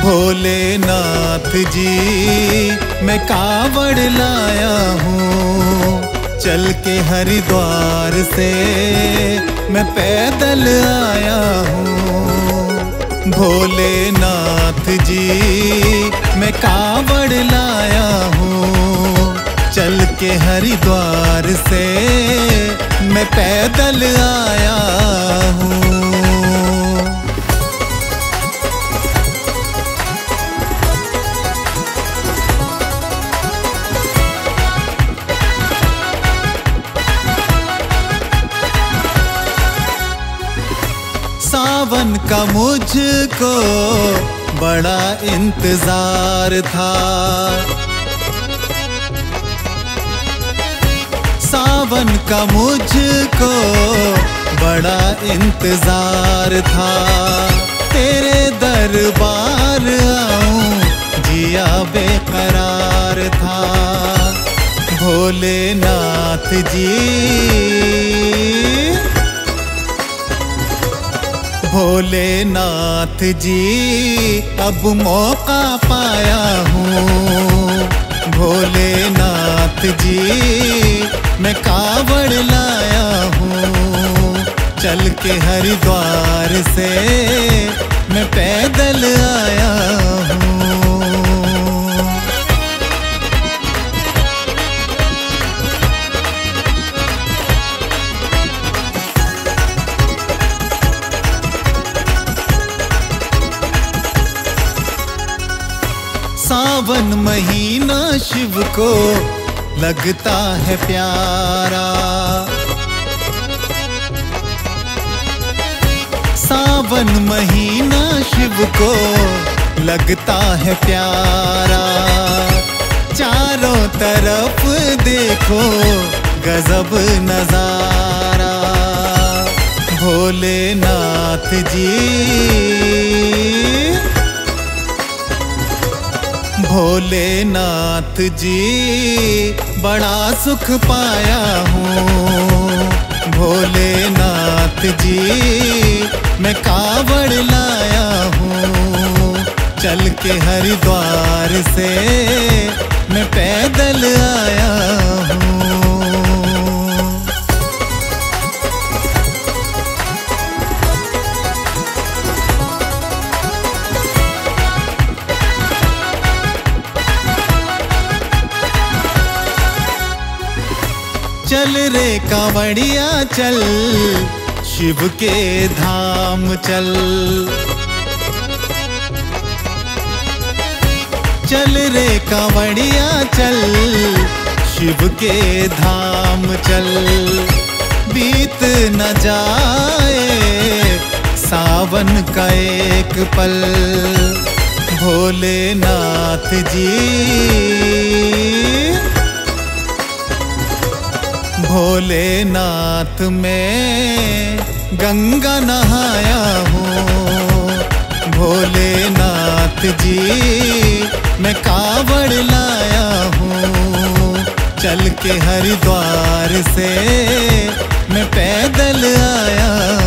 भोलेनाथ जी मैं कावड़ लाया हूँ, चल के हरिद्वार से मैं पैदल आया हूँ। भोलेनाथ जी मैं कावड़ लाया हूँ, चल के हरिद्वार से मैं पैदल आया हूँ। सावन का मुझको बड़ा इंतजार था, सावन का मुझको बड़ा इंतजार था। तेरे दरबार आऊं जिया बेकरार था। भोलेनाथ जी भोलेनाथ जी अब मौका पाया हूँ। भोलेनाथ जी मैं कावड़ लाया हूँ, चल के हरिद्वार से मैं पैदल आया हूँ। सावन महीना शिव को लगता है प्यारा, सावन महीना शिव को लगता है प्यारा। चारों तरफ देखो गजब नजारा। भोलेनाथ जी भोलेनाथ जी बड़ा सुख पाया हूँ। भोलेनाथ जी मैं कावड़ लाया हूँ, चल के हरिद्वार से मैं पैदल आया हूँ। चल रे कांवड़िया चल, शिव के धाम चल। चल रे कांवड़िया चल, शिव के धाम चल। बीत न जाए सावन का एक पल। भोलेनाथ जी भोलेनाथ में गंगा नहाया हूँ। भोलेनाथ जी मैं कावड़ लाया हूँ, चल के हरिद्वार से मैं पैदल आया